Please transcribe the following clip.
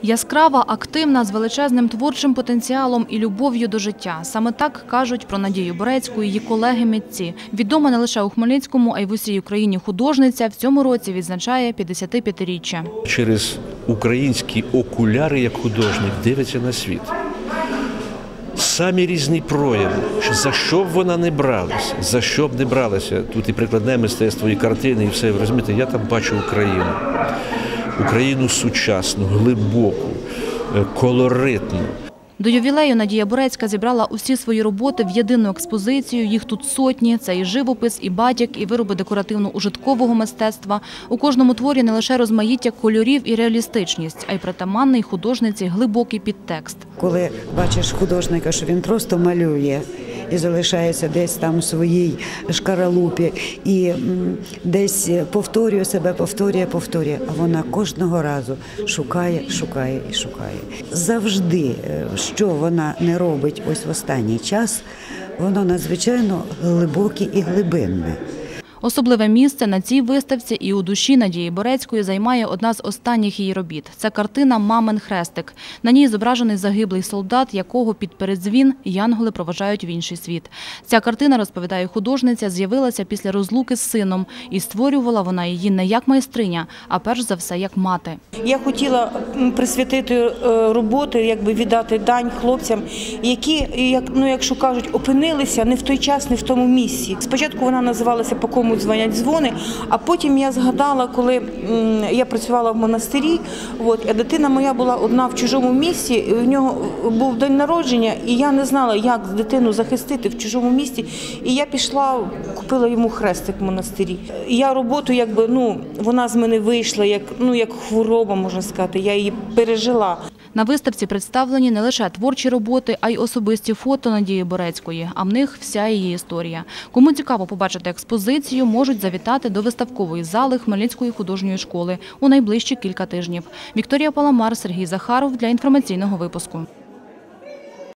Яскрава, активна, з величезним творчим потенціалом і любов'ю до життя. Саме так кажуть про Надію Борецьку її колеги-митці. Відома не лише у Хмельницькому, а й в усій Україні художниця в цьому році відзначає 55-річчя. Через українські окуляри, як художник, дивиться на світ. Самі різні прояви, за що б вона не бралася, за що б не бралася. Тут і прикладне мистецтво, і картини, і все. Ви розумієте, я там бачу Україну. Україну сучасну, глибоку, колоритну. До ювілею Надія Борецька зібрала усі свої роботи в єдину експозицію. Їх тут сотні. Це і живопис, і батік, і вироби декоративно-ужиткового мистецтва. У кожному творі не лише розмаїття кольорів і реалістичність, а й притаманний художниці глибокий підтекст. Коли бачиш художника, що він просто малює і залишається десь там в своїй шкаралупі, і десь повторює себе, повторює, а вона кожного разу шукає і шукає. Завжди, що вона не робить ось в останній час, воно надзвичайно глибоке і глибинне. Особливе місце на цій виставці і у душі Надії Борецької займає одна з останніх її робіт. Це картина «Мамин хрестик». На ній зображений загиблий солдат, якого під передзвін янголи проважають в інший світ. Ця картина, розповідає художниця, з'явилася після розлуки з сином. І створювала вона її не як майстриня, а перш за все як мати. Я хотіла присвятити роботи, якби віддати дань хлопцям, які, якщо кажуть, опинилися не в той час, не в тому місці. Спочатку вона називалася «По кому дзвонять дзвони», а потім я згадала, коли я працювала в монастирі, а дитина моя була одна в чужому місці, в нього був день народження, і я не знала, як дитину захистити в чужому місці, і я пішла, купила йому хрестик в монастирі. Я роботу, вона з мене вийшла, як хвороба, можна сказати, я її пережила. На виставці представлені не лише творчі роботи, а й особисті фото Надії Борецької, а в них вся її історія. Кому цікаво побачити експозицію, можуть завітати до виставкової зали Хмельницької художньої школи у найближчі кілька тижнів. Вікторія Паламар, Сергій Захаров для інформаційного випуску.